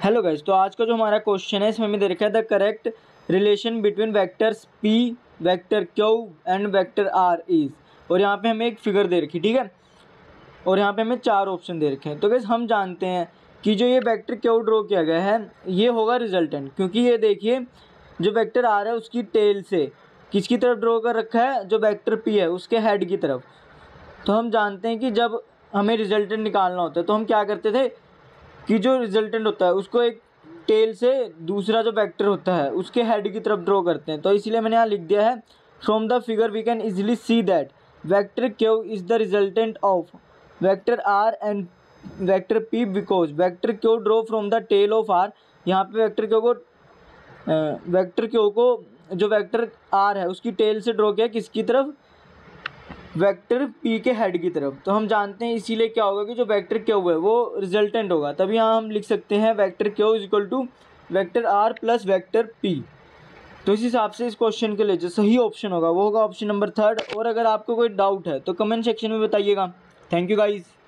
Hello guys, तो आज का जो हमारा क्वेश्चन है इसमें हमें दे रखा है the correct relation between vectors P, vector Q and vector R is. और यहाँ पे हमें एक फिगर दे रखी, ठीक है, और यहाँ पे हमें 4 ऑप्शन दे रखे हैं। तो गाइस हम जानते हैं कि जो ये वेक्टर क्यू ड्रॉ किया गया है ये होगा रिजल्टेंट, क्योंकि ये देखिए जो वेक्टर आर है उसकी टेल से किसकी तरफ ड्रॉ कर रखा है, जो वेक्टर पी है उसके हेड की तरफ। तो हम जानते हैं कि जब हमें रिजल्टेंट निकालना होता है तो हम क्या करते थे कि जो रिजल्टेंट होता है उसको एक टेल से दूसरा जो वेक्टर होता है उसके हेड की तरफ ड्रॉ करते हैं। तो इसलिए मैंने यहाँ लिख दिया है from the figure we can easily see that vector Q is the resultant of vector R and vector P because vector Q draw from the tail of R. यहाँ पे वेक्टर क्यू को जो वेक्टर आर है उसकी tell से draw किया किसकी तरफ, वेक्टर पी के हेड की तरफ। तो हम जानते हैं इसीलिए क्या होगा कि जो वेक्टर क्यू है वो रिजल्टेंट होगा। तभी यहाँ हम लिख सकते हैं vector Q is equal to vector R plus vector P. तो इस हिसाब से इस क्वेश्चन के लिए जो सही ऑप्शन होगा वो होगा ऑप्शन नंबर 3। और अगर आपको कोई डाउट है तो कमेंट सेक्शन में बताइएगा। Thank you guys.